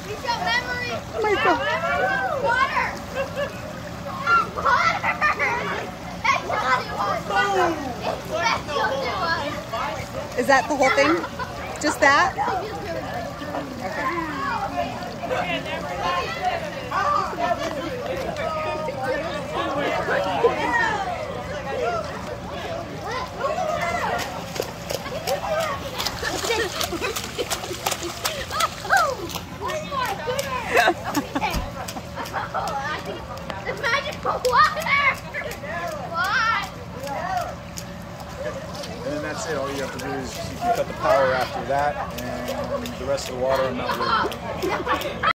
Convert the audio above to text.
He's got memory. Oh my God. Water. Water. That's what it was. Is that the whole thing? Just that? The magical water! What? And then that's it. All you have to do is you can cut the power after that, and the rest of the water I'm not worried about.